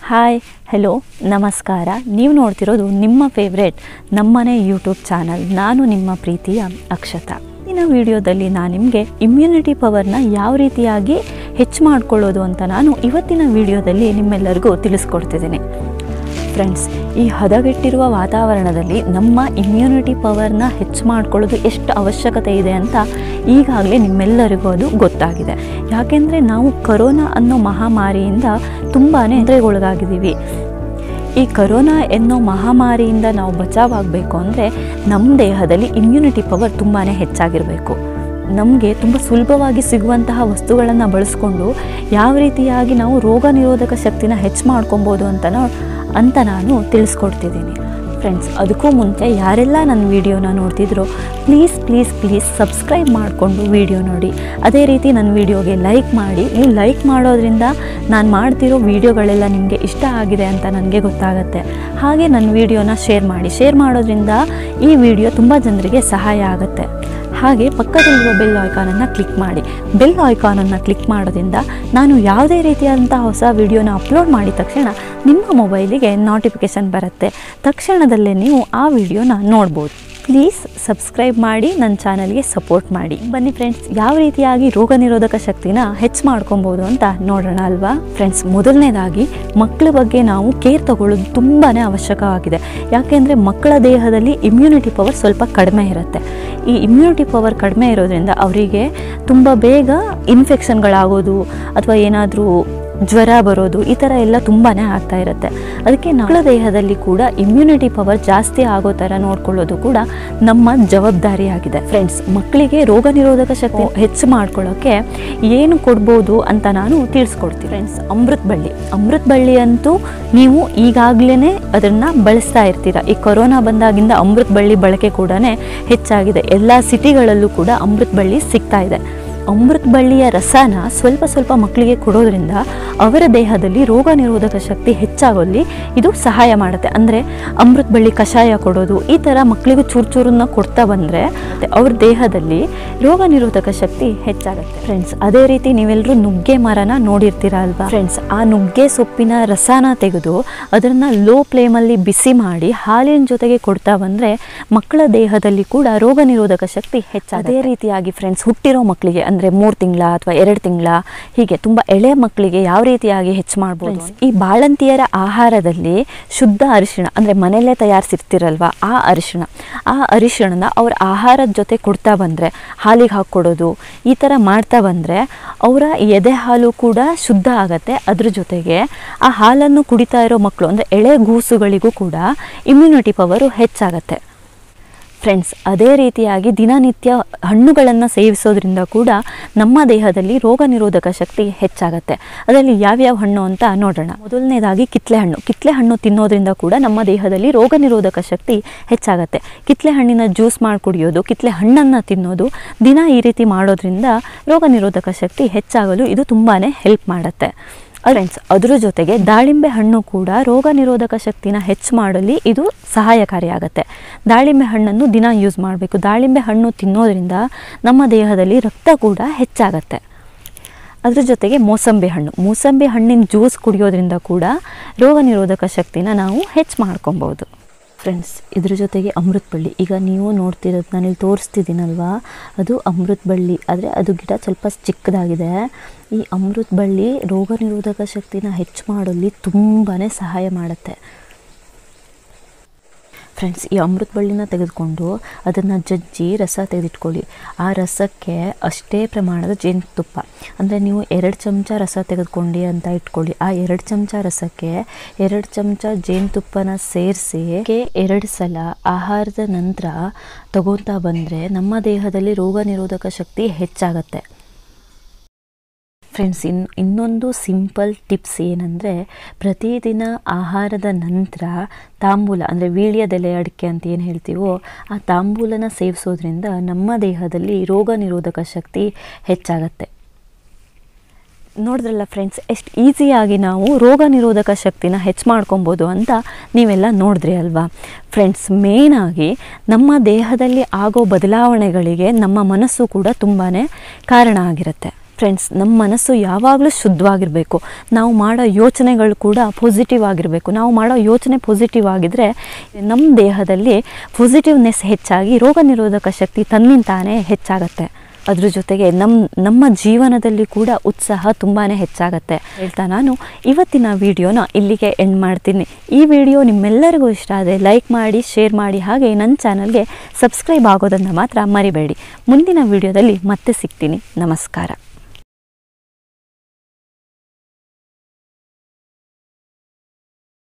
Hi hello ನಮಸ್ಕಾರ. ನೀವು ನೋಡ್ತಿರೋದು ನಿಮ್ಮ ಫೇವ್ರೇಟ್ ನಮ್ಮನೆ ಯೂಟ್ಯೂಬ್ ಚಾನಲ್. ನಾನು ನಿಮ್ಮ ಪ್ರೀತಿಯ ಅಕ್ಷತಾ. ಇಂದಿನ ವಿಡಿಯೋದಲ್ಲಿ ನಾನು ನಿಮಗೆ ಇಮ್ಯುನಿಟಿ ಪವರ್ನ ಯಾವ ರೀತಿಯಾಗಿ ಹೆಚ್ಚು ಮಾಡ್ಕೊಳ್ಳೋದು ಅಂತ ನಾನು ಇವತ್ತಿನ ವಿಡಿಯೋದಲ್ಲಿ ನಿಮ್ಮೆಲ್ಲರಿಗೂ ತಿಳಿಸ್ಕೊಡ್ತಿದ್ದೀನಿ. ಫ್ರೆಂಡ್ಸ್, ಈ ಹದಗೆಟ್ಟಿರುವ ವಾತಾವರಣದಲ್ಲಿ ನಮ್ಮ ಇಮ್ಯುನಿಟಿ ಪವರ್ನ ಹೆಚ್ಚು ಮಾಡ್ಕೊಳ್ಳೋದು ಎಷ್ಟು ಅವಶ್ಯಕತೆ ಇದೆ ಅಂತ ಈಗಾಗಲೇ ನಿಮ್ಮೆಲ್ಲರಿಗೂ ಅದು ಗೊತ್ತಾಗಿದೆ. ಯಾಕೆಂದರೆ ನಾವು ಕೊರೋನಾ ಅನ್ನೋ ಮಹಾಮಾರಿಯಿಂದ ತುಂಬಾ ತೊಂದರೆಗೊಳಗಾಗಿದ್ದೀವಿ. ಈ ಕೊರೋನಾ ಎನ್ನೋ ಮಹಾಮಾರಿಯಿಂದ ನಾವು ಬಚಾವಾಗಬೇಕು ಅಂದರೆ ನಮ್ಮ ದೇಹದಲ್ಲಿ ಇಮ್ಯುನಿಟಿ ಪವರ್ ತುಂಬಾ ಹೆಚ್ಚಾಗಿರಬೇಕು. ನಮಗೆ ತುಂಬ ಸುಲಭವಾಗಿ ಸಿಗುವಂತಹ ವಸ್ತುಗಳನ್ನು ಬಳಸ್ಕೊಂಡು ಯಾವ ರೀತಿಯಾಗಿ ನಾವು ರೋಗ ನಿರೋಧಕ ಶಕ್ತಿನ ಹೆಚ್ಚು ಮಾಡ್ಕೊಬೋದು ಅಂತ ನಾನು ತಿಳಿಸ್ಕೊಡ್ತಿದ್ದೀನಿ. ಫ್ರೆಂಡ್ಸ್, ಅದಕ್ಕೂ ಮುಂಚೆ ಯಾರೆಲ್ಲ ನನ್ನ ವಿಡಿಯೋನ ನೋಡ್ತಿದ್ರು ಪ್ಲೀಸ್ ಸಬ್ಸ್ಕ್ರೈಬ್ ಮಾಡಿಕೊಂಡು ವಿಡಿಯೋ ನೋಡಿ. ಅದೇ ರೀತಿ ನನ್ನ ವಿಡಿಯೋಗೆ ಲೈಕ್ ಮಾಡಿ. ನೀವು ಲೈಕ್ ಮಾಡೋದ್ರಿಂದ ನಾನು ಮಾಡ್ತಿರೋ ವಿಡಿಯೋಗಳೆಲ್ಲ ನಿಮಗೆ ಇಷ್ಟ ಆಗಿದೆ ಅಂತ ನನಗೆ ಗೊತ್ತಾಗುತ್ತೆ. ಹಾಗೆ ನನ್ನ ವಿಡಿಯೋನ ಶೇರ್ ಮಾಡೋದ್ರಿಂದ ಈ ವಿಡಿಯೋ ತುಂಬ ಜನರಿಗೆ ಸಹಾಯ ಆಗುತ್ತೆ. ಹಾಗೆ ಪಕ್ಕದಲ್ಲಿರುವ ಬೆಲ್ ಐಕಾನನ್ನು ಕ್ಲಿಕ್ ಮಾಡಿ. ಬೆಲ್ ಐಕಾನನ್ನು ಕ್ಲಿಕ್ ಮಾಡೋದ್ರಿಂದ ನಾನು ಯಾವುದೇ ರೀತಿಯಾದಂಥ ಹೊಸ ವಿಡಿಯೋನ ಅಪ್ಲೋಡ್ ಮಾಡಿದ ತಕ್ಷಣ ನಿಮ್ಮ ಮೊಬೈಲಿಗೆ ನೋಟಿಫಿಕೇಷನ್ ಬರುತ್ತೆ. ತಕ್ಷಣದಲ್ಲೇ ನೀವು ಆ ವಿಡಿಯೋನ ನೋಡ್ಬೋದು. ಪ್ಲೀಸ್ ಸಬ್ಸ್ಕ್ರೈಬ್ ಮಾಡಿ, ನನ್ನ ಚಾನಲ್ಗೆ ಸಪೋರ್ಟ್ ಮಾಡಿ. ಬನ್ನಿ ಫ್ರೆಂಡ್ಸ್, ಯಾವ ರೀತಿಯಾಗಿ ರೋಗ ನಿರೋಧಕ ಶಕ್ತಿನ ಹೆಚ್ಚು ಮಾಡ್ಕೊಬೋದು ಅಂತ ನೋಡೋಣ ಅಲ್ವಾ. ಫ್ರೆಂಡ್ಸ್, ಮೊದಲನೇದಾಗಿ ಮಕ್ಕಳ ಬಗ್ಗೆ ನಾವು ಕೇರ್ ತಗೊಳ್ಳೋದು ತುಂಬಾ ಅವಶ್ಯಕವಾಗಿದೆ. ಯಾಕೆಂದರೆ ಮಕ್ಕಳ ದೇಹದಲ್ಲಿ ಇಮ್ಯುನಿಟಿ ಪವರ್ ಸ್ವಲ್ಪ ಕಡಿಮೆ ಇರುತ್ತೆ. ಈ ಇಮ್ಯುನಿಟಿ ಪವರ್ ಕಡಿಮೆ ಇರೋದ್ರಿಂದ ಅವರಿಗೆ ತುಂಬ ಬೇಗ ಇನ್ಫೆಕ್ಷನ್ಗಳಾಗೋದು ಅಥವಾ ಏನಾದರೂ ಜ್ವರ ಬರೋದು ಈ ಥರ ಎಲ್ಲ ತುಂಬಾ ಆಗ್ತಾ ಇರುತ್ತೆ. ಅದಕ್ಕೆ ಮಕ್ಕಳ ದೇಹದಲ್ಲಿ ಕೂಡ ಇಮ್ಯುನಿಟಿ ಪವರ್ ಜಾಸ್ತಿ ಆಗೋ ಥರ ನೋಡ್ಕೊಳ್ಳೋದು ಕೂಡ ನಮ್ಮ ಜವಾಬ್ದಾರಿಯಾಗಿದೆ. ಫ್ರೆಂಡ್ಸ್, ಮಕ್ಕಳಿಗೆ ರೋಗ ನಿರೋಧಕ ಶಕ್ತಿ ಹೆಚ್ಚು ಮಾಡ್ಕೊಳ್ಳೋಕ್ಕೆ ಏನು ಕೊಡ್ಬೋದು ಅಂತ ನಾನು ತಿಳಿಸ್ಕೊಡ್ತೀನಿ. ಫ್ರೆಂಡ್ಸ್, ಅಮೃತ ಬಳ್ಳಿ ಅಂತೂ ನೀವು ಈಗಾಗಲೇ ಅದನ್ನು ಬಳಸ್ತಾ ಇರ್ತೀರ. ಈ ಕೊರೋನಾ ಬಂದಾಗಿಂದ ಅಮೃತ ಬಳ್ಳಿ ಬಳಕೆ ಕೂಡ ಹೆಚ್ಚಾಗಿದೆ. ಎಲ್ಲ ಸಿಟಿಗಳಲ್ಲೂ ಕೂಡ ಅಮೃತ ಬಳ್ಳಿ ಸಿಗ್ತಾ ಇದೆ. ಅಮೃತ ಬಳ್ಳಿಯ ರಸನ ಸ್ವಲ್ಪ ಮಕ್ಕಳಿಗೆ ಕೊಡೋದ್ರಿಂದ ಅವರ ದೇಹದಲ್ಲಿ ರೋಗ ನಿರೋಧಕ ಶಕ್ತಿ ಹೆಚ್ಚಾಗೋಲ್ಲಿ ಇದು ಸಹಾಯ ಮಾಡುತ್ತೆ. ಅಂದರೆ ಅಮೃತ ಬಳ್ಳಿ ಕಷಾಯ ಕೊಡೋದು, ಈ ಥರ ಮಕ್ಕಳಿಗೆ ಚೂರನ್ನ ಕೊಡ್ತಾ ಬಂದರೆ ಅವ್ರ ದೇಹದಲ್ಲಿ ರೋಗ ನಿರೋಧಕ ಶಕ್ತಿ ಹೆಚ್ಚಾಗುತ್ತೆ. ಫ್ರೆಂಡ್ಸ್, ಅದೇ ರೀತಿ ನೀವೆಲ್ಲರೂ ನುಗ್ಗೆ ಮರನ ನೋಡಿರ್ತೀರ ಅಲ್ವಾ. ಫ್ರೆಂಡ್ಸ್, ಆ ನುಗ್ಗೆ ಸೊಪ್ಪಿನ ರಸನ ತೆಗೆದು ಅದನ್ನು ಲೋ ಫ್ಲೇಮಲ್ಲಿ ಬಿಸಿ ಮಾಡಿ ಹಾಲಿನ ಜೊತೆಗೆ ಕೊಡ್ತಾ ಬಂದರೆ ಮಕ್ಕಳ ದೇಹದಲ್ಲಿ ಕೂಡ ರೋಗ ನಿರೋಧಕ ಶಕ್ತಿ ಹೆಚ್ಚಾಗುತ್ತೆ. ಅದೇ ರೀತಿಯಾಗಿ ಫ್ರೆಂಡ್ಸ್, ಹುಟ್ಟಿರೋ ಮಕ್ಕಳಿಗೆ ಅಂದರೆ 3 ತಿಂಗಳ ಅಥವಾ 2 ತಿಂಗಳ ಹೀಗೆ ತುಂಬ ಎಳೆ ಮಕ್ಕಳಿಗೆ ಯಾವ ರೀತಿಯಾಗಿ ಹೆಚ್ಚು ಮಾಡ್ಬೋದು. ಈ ಬಾಳಂತಿಯರ ಆಹಾರದಲ್ಲಿ ಶುದ್ಧ ಅರಿಶಿಣ ಅಂದರೆ ಮನೆಯಲ್ಲೇ ತಯಾರಿಸಿರ್ತಿರಲ್ವ, ಆ ಅರಿಶಿಣನ ಅವ್ರ ಆಹಾರದ ಜೊತೆ ಕೊಡ್ತಾ ಬಂದರೆ, ಹಾಲಿಗೆ ಹಾಕ್ಕೊಡೋದು ಈ ಥರ ಮಾಡ್ತಾ ಬಂದರೆ ಅವರ ಎದೆ ಹಾಲು ಕೂಡ ಶುದ್ಧ ಆಗತ್ತೆ. ಅದ್ರ ಜೊತೆಗೆ ಆ ಹಾಲನ್ನು ಕುಡಿತಾ ಇರೋ ಮಕ್ಕಳು ಅಂದರೆ ಎಳೆ ಗೂಸುಗಳಿಗೂ ಕೂಡ ಇಮ್ಯುನಿಟಿ ಪವರು ಹೆಚ್ಚಾಗತ್ತೆ. ಫ್ರೆಂಡ್ಸ್, ಅದೇ ರೀತಿಯಾಗಿ ದಿನನಿತ್ಯ ಹಣ್ಣುಗಳನ್ನು ಸೇವಿಸೋದ್ರಿಂದ ಕೂಡ ನಮ್ಮ ದೇಹದಲ್ಲಿ ರೋಗ ನಿರೋಧಕ ಶಕ್ತಿ ಹೆಚ್ಚಾಗುತ್ತೆ. ಅದರಲ್ಲಿ ಯಾವ್ಯಾವ ಹಣ್ಣು ಅಂತ ನೋಡೋಣ. ಮೊದಲನೇದಾಗಿ ಕಿತ್ಲೆ ಹಣ್ಣು ತಿನ್ನೋದ್ರಿಂದ ಕೂಡ ನಮ್ಮ ದೇಹದಲ್ಲಿ ರೋಗ ನಿರೋಧಕ ಶಕ್ತಿ ಹೆಚ್ಚಾಗುತ್ತೆ. ಕಿತ್ಲೆ ಹಣ್ಣಿನ ಜ್ಯೂಸ್ ಮಾಡಿ ಕುಡಿಯೋದು, ಕಿತ್ಲೆ ಹಣ್ಣನ್ನು ತಿನ್ನೋದು, ದಿನ ಈ ರೀತಿ ಮಾಡೋದ್ರಿಂದ ರೋಗ ನಿರೋಧಕ ಶಕ್ತಿ ಹೆಚ್ಚಾಗಲು ಇದು ತುಂಬಾ ಹೆಲ್ಪ್ ಮಾಡುತ್ತೆ. ಫ್ರೆಂಡ್ಸ್, ಅದರ ಜೊತೆಗೆ ದಾಳಿಂಬೆ ಹಣ್ಣು ಕೂಡ ರೋಗ ನಿರೋಧಕ ಶಕ್ತಿನ ಹೆಚ್ಚು ಮಾಡಲಿ ಇದು ಸಹಾಯಕಾರಿಯಾಗುತ್ತೆ. ದಾಳಿಂಬೆ ಹಣ್ಣನ್ನು ದಿನ ಯೂಸ್ ಮಾಡಬೇಕು. ದಾಳಿಂಬೆ ಹಣ್ಣು ತಿನ್ನೋದ್ರಿಂದ ನಮ್ಮ ದೇಹದಲ್ಲಿ ರಕ್ತ ಕೂಡ ಹೆಚ್ಚಾಗತ್ತೆ. ಅದ್ರ ಜೊತೆಗೆ ಮೂಸಂಬಿ ಹಣ್ಣಿನ ಜ್ಯೂಸ್ ಕುಡಿಯೋದ್ರಿಂದ ಕೂಡ ರೋಗ ನಿರೋಧಕ ಶಕ್ತಿನ ನಾವು ಹೆಚ್ಚು ಮಾಡ್ಕೊಬೋದು. ಫ್ರೆಂಡ್ಸ್, ಇದ್ರ ಜೊತೆಗೆ ಅಮೃತ ಬಳ್ಳಿ, ಈಗ ನೀವು ನೋಡ್ತಿರೋದು ನಾನಿಲ್ಲಿ ತೋರಿಸ್ತಿದ್ದೀನಲ್ವಾ, ಅದು ಅಮೃತ ಬಳ್ಳಿ. ಆದರೆ ಅದು ಗಿಡ ಸ್ವಲ್ಪ ಚಿಕ್ಕದಾಗಿದೆ. ಈ ಅಮೃತ ಬಳ್ಳಿ ರೋಗ ನಿರೋಧಕ ಶಕ್ತಿನ ಹೆಚ್ಚು ಮಾಡೋಲ್ಲಿ ತುಂಬಾ ಸಹಾಯ ಮಾಡುತ್ತೆ. ಫ್ರೆಂಡ್ಸ್, ಈ ಅಮೃತ ಬಳ್ಳಿನ ತೆಗೆದುಕೊಂಡು ಅದನ್ನು ಜಜ್ಜಿ ರಸ ತೆಗೆದಿಟ್ಕೊಳ್ಳಿ. ಆ ರಸಕ್ಕೆ ಅಷ್ಟೇ ಪ್ರಮಾಣದ ಜೇನುತುಪ್ಪ, ಅಂದರೆ ನೀವು 2 ಚಮಚ ರಸ ತೆಗೆದುಕೊಂಡು ಅಂತ ಇಟ್ಕೊಳ್ಳಿ. ಆ 2 ಚಮಚ ರಸಕ್ಕೆ 2 ಚಮಚ ಜೇನುತುಪ್ಪನ ಸೇರಿಸಿ 2 ಸಲ ಆಹಾರದ ನಂತರ ತಗೊತಾ ಬಂದರೆ ನಮ್ಮ ದೇಹದಲ್ಲಿ ರೋಗ ನಿರೋಧಕ ಶಕ್ತಿ ಹೆಚ್ಚಾಗತ್ತೆ. ಫ್ರೆಂಡ್ಸ್, ಇನ್ನೊಂದು ಸಿಂಪಲ್ ಟಿಪ್ಸ್ ಏನಂದರೆ, ಪ್ರತಿದಿನ ಆಹಾರದ ನಂತರ ತಾಂಬೂಲ ಅಂದರೆ ವೀಳ್ಯದೆಲೆ ಅಡಿಕೆ ಅಂತ ಏನು ಹೇಳ್ತೀವೋ ಆ ತಾಂಬೂಲನ ಸೇವಿಸೋದ್ರಿಂದ ನಮ್ಮ ದೇಹದಲ್ಲಿ ರೋಗ ನಿರೋಧಕ ಶಕ್ತಿ ಹೆಚ್ಚಾಗತ್ತೆ. ನೋಡಿದ್ರಲ್ಲ ಫ್ರೆಂಡ್ಸ್, ಎಷ್ಟು ಈಸಿಯಾಗಿ ನಾವು ರೋಗ ನಿರೋಧಕ ಶಕ್ತಿನ ಹೆಚ್ಚು ಮಾಡ್ಕೊಬೋದು ಅಂತ ನೀವೆಲ್ಲ ನೋಡಿದ್ರಿ ಅಲ್ವಾ. ಫ್ರೆಂಡ್ಸ್, ಮೇಯ್ನಾಗಿ ನಮ್ಮ ದೇಹದಲ್ಲಿ ಆಗೋ ಬದಲಾವಣೆಗಳಿಗೆ ನಮ್ಮ ಮನಸ್ಸು ಕೂಡ ತುಂಬಾ ಕಾರಣ ಆಗಿರುತ್ತೆ. ಫ್ರೆಂಡ್ಸ್, ನಮ್ಮ ಮನಸ್ಸು ಯಾವಾಗಲೂ ಶುದ್ಧವಾಗಿರಬೇಕು. ನಾವು ಮಾಡೋ ಯೋಚನೆಗಳು ಕೂಡ ಪಾಸಿಟಿವ್ ಆಗಿರಬೇಕು. ನಾವು ಮಾಡೋ ಯೋಚನೆ ಪಾಸಿಟಿವ್ ಆಗಿದ್ದರೆ ನಮ್ಮ ದೇಹದಲ್ಲಿ ಪಾಸಿಟಿವ್ನೆಸ್ ಹೆಚ್ಚಾಗಿ ರೋಗ ನಿರೋಧಕ ಶಕ್ತಿ ತನ್ನಿಂತಾನೇ ಹೆಚ್ಚಾಗತ್ತೆ. ಅದ್ರ ಜೊತೆಗೆ ನಮ್ಮ ಜೀವನದಲ್ಲಿ ಕೂಡ ಉತ್ಸಾಹ ತುಂಬಾ ಹೆಚ್ಚಾಗತ್ತೆ ಹೇಳ್ತಾ ನಾನು ಇವತ್ತಿನ ವಿಡಿಯೋನ ಇಲ್ಲಿಗೆ ಎಂಡ್ ಮಾಡ್ತೀನಿ. ಈ ವಿಡಿಯೋ ನಿಮ್ಮೆಲ್ಲರಿಗೂ ಇಷ್ಟ ಆದರೆ ಲೈಕ್ ಮಾಡಿ, ಶೇರ್ ಮಾಡಿ, ಹಾಗೆ ನನ್ನ ಚಾನಲ್ಗೆ ಸಬ್ಸ್ಕ್ರೈಬ್ ಆಗೋದನ್ನು ಮಾತ್ರ ಮರಿಬೇಡಿ. ಮುಂದಿನ ವಿಡಿಯೋದಲ್ಲಿ ಮತ್ತೆ ಸಿಗ್ತೀನಿ. ನಮಸ್ಕಾರ.